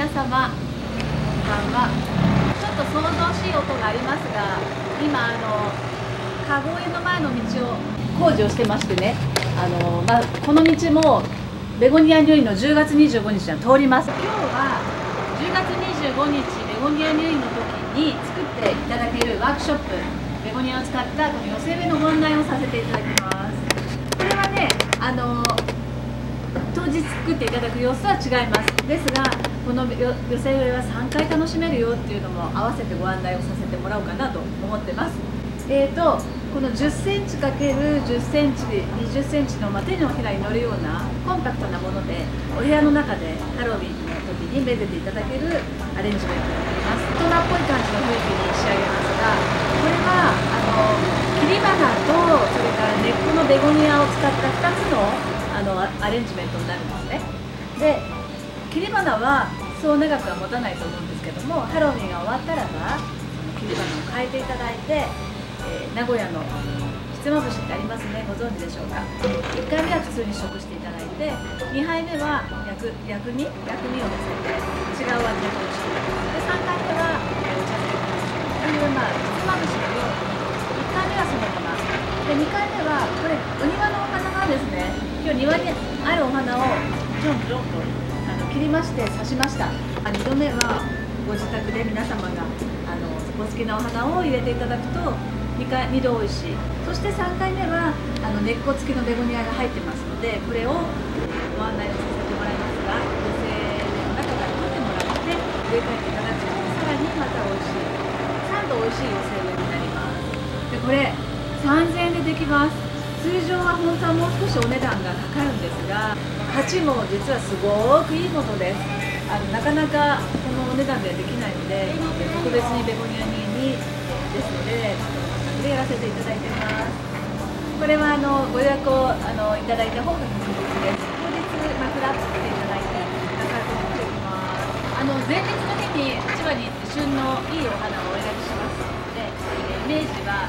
皆様、こんばんは。ちょっと騒々しい音がありますが、今籠江の前の道を工事をしてましてね、この道もベゴニア入院の10月25日には通ります。今日は10月25日ベゴニア入院の時に作っていただけるワークショップ、ベゴニアを使ったこの寄せ植えのご案内をさせていただきます。これはね、当日作っていただく様子は違います。ですが、この寄せ植えは3回楽しめるよっていうのも合わせてご案内をさせてもらおうかなと思ってます。この10センチ ×10 センチ、20センチの手のひらに乗るようなコンパクトなもので、お部屋の中でハロウィンの時にめでていただけるアレンジメントになります。大人っぽい感じの雰囲気に仕上げますが、これは切り花とそれから根っこのベゴニアを使った2つのアレンジメントになるんですね。で、切り花はそう長くは持たないと思うんですけども、ハロウィンが終わったらば切り花を変えていただいて、名古屋のひつまぶしってありますね、ご存知でしょうか。1回目は普通に食していただいて、2杯目は薬味をのせて違う味の美味しい。で、3回目はお茶漬けというひつまぶしのように、1回目はそのままで、2回目はこれお庭のお花がですね、今日庭にあるお花をジョンジョンと切りまして刺しました。2度目はご自宅で皆様がお好きなお花を入れていただくと2度おいしい。そして3回目は根っこ付きのベゴニアが入ってますので、これをご案内をさせてもらいますが、寄せの中から取ってもらって植え替えていただくと、さらにまたおいしい、3度おいしい寄せ植えになります。で、これ3000円でできます。通常は本当はもう少しお値段がかかるんですが、価値も実はすごくいいものです。なかなかこのお値段ではできないので、特別にベゴニアにですので、でやらせていただいています。これはご予約をいただいた方が確実です。当日フラッと来ていただいて中身をしていきます。前日の日に市場に行って旬のいいお花をお選びしますので、イメージは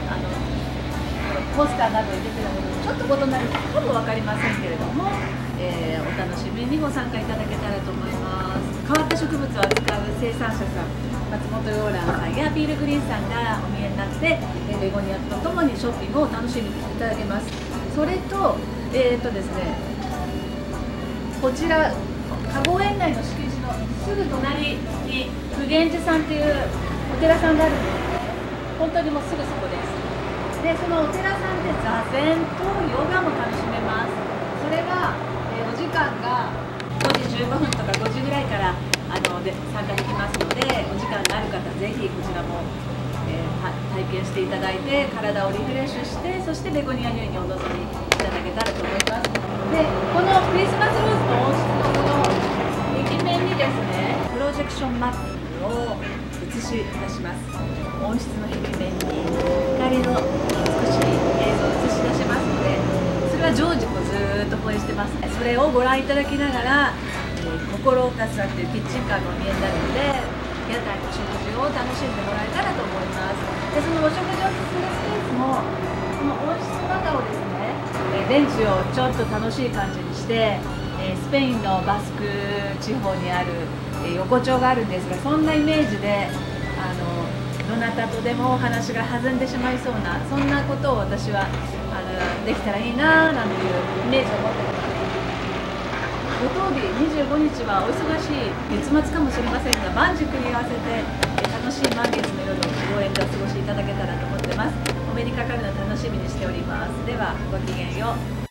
ポスターなどに出てるものとちょっと異なるかも分かりませんけれども、お楽しみにご参加いただけたらと思います。変わった植物を扱う生産者さん、松本洋蘭さんやビールグリーンさんがお見えになって、ベゴニアとともにショッピングを楽しみにいただけます。それと、ですね、こちら籠園内の敷地のすぐ隣に普賢寺さんというお寺さんがあるんですね。本当にもうすぐそこです。で、そのお寺さんで座禅とヨガも楽しめます。それは、お時間が5時15分とか5時ぐらいから参加できますので、お時間がある方ぜひこちらも、体験していただいて、体をリフレッシュして、そしてベゴニア入院にお臨みいただけたらと思います。で、このクリスマスローズの温室のこの壁面にですね、プロジェクションマッピングを映し出します。温室の壁面に光の美しい映像を映し出しますので、それは常時ずーっと放映してます。それをご覧いただきながら、心を立つさっていうキッチンカーがお見えになるので、屋台の食事を楽しんでもらえたらと思います。で、そのお食事をするスペースも、この温室の中をですね、ベンチをちょっと楽しい感じにして、スペインのバスク地方にある横丁があるんですが、そんなイメージでどなたとでもお話が弾んでしまいそうな、そんなことを私はできたらいいななんていうイメージを持っています。ご当日25日はお忙しい月末かもしれませんが、万事組み合わせて楽しい満月の夜を公園でお過ごしいただけたらと思ってます。お目にかかるのを楽しみにしております。ではごきげんよう。